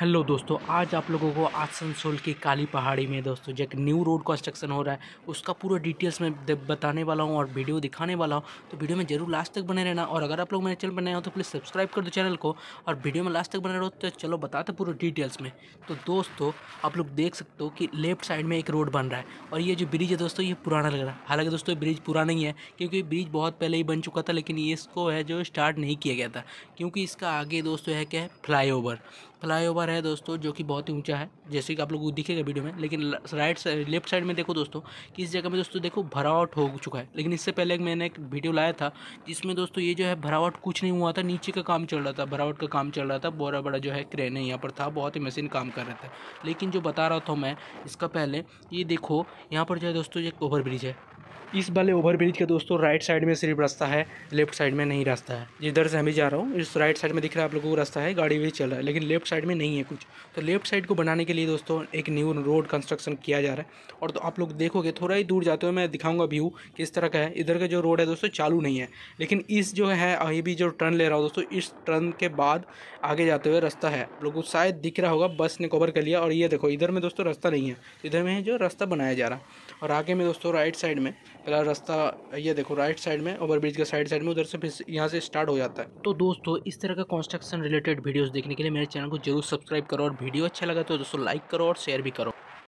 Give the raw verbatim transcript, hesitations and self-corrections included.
Hello दोस्तों, आज आप लोगों को आसनसोल की काली पहाड़ी में दोस्तों जो एक न्यू रोड कंस्ट्रक्शन हो रहा है उसका पूरा डिटेल्स में दे- बताने वाला हूँ और वीडियो दिखाने वाला हूँ। तो वीडियो में जरूर लास्ट तक बने रहना, और अगर आप लोग मेरे चैनल पर नए हो तो प्लीज़ सब्सक्राइब कर दो चैनल को, और वीडियो में लास्ट तक बने रहो। तो चलो बताते पूरे डिटेल्स में। तो दोस्तों, आप लोग देख सकते हो कि लेफ्ट साइड में एक रोड बन रहा है, और ये जो ब्रिज है दोस्तों ये पुराना लग रहा है। हालांकि दोस्तों ब्रिज पुराना ही है, क्योंकि ब्रिज बहुत पहले ही बन चुका था, लेकिन ये इसको है जो स्टार्ट नहीं किया गया था, क्योंकि इसका आगे दोस्तों है क्या है, फ्लाईओवर फ्लाईओवर है दोस्तों, जो कि बहुत ही ऊंचा है, जैसे कि आप लोगों को दिखेगा वीडियो में। लेकिन राइट साइड लेफ्ट साइड में देखो दोस्तों कि इस जगह में दोस्तों देखो भरावट हो चुका है। लेकिन इससे पहले एक मैंने एक वीडियो लाया था जिसमें दोस्तों ये जो है भरावट कुछ नहीं हुआ था, नीचे का काम चल रहा था, भरावट का काम चल रहा था। बड़ा बड़ा जो है क्रेन है यहाँ पर था, बहुत ही मशीन काम कर रहे थे। लेकिन जो बता रहा था मैं इसका पहले, ये देखो यहाँ पर जो है दोस्तों एक ओवर ब्रिज है। इस वाले ओवर ब्रिज के दोस्तों राइट साइड में सिर्फ रास्ता है, लेफ्ट साइड में नहीं रास्ता है। जिधर से मैं जा रहा हूँ इस राइट साइड में दिख रहा है आप लोगों को रास्ता है, गाड़ी भी चल रहा है, लेकिन लेफ्ट साइड में नहीं है कुछ। तो लेफ्ट साइड को बनाने के लिए दोस्तों एक न्यू रोड कंस्ट्रक्शन किया जा रहा है। और तो आप लोग देखोगे थोड़ा ही दूर जाते हुए मैं दिखाऊंगा व्यू किस तरह का है। इधर का जो रोड है दोस्तों चालू नहीं है, लेकिन इस जो है अभी भी जो टर्न ले रहा हूँ दोस्तों, इस टर्न के बाद आगे जाते हुए रास्ता है। आप लोगों को शायद दिख रहा होगा, बस ने कवर कर लिया। और ये देखो इधर में दोस्तों रास्ता नहीं है, इधर में है जो रास्ता बनाया जा रहा है। और आगे में दोस्तों राइट साइड में पहला रास्ता, ये देखो राइट साइड में ओवर ब्रिज के साइड साइड में, उधर से फिर यहाँ से स्टार्ट हो जाता है। तो दोस्तों इस तरह का कंस्ट्रक्शन रिलेटेड वीडियोस देखने के लिए मेरे चैनल को जरूर सब्सक्राइब करो, और वीडियो अच्छा लगा तो दोस्तों लाइक करो और शेयर भी करो।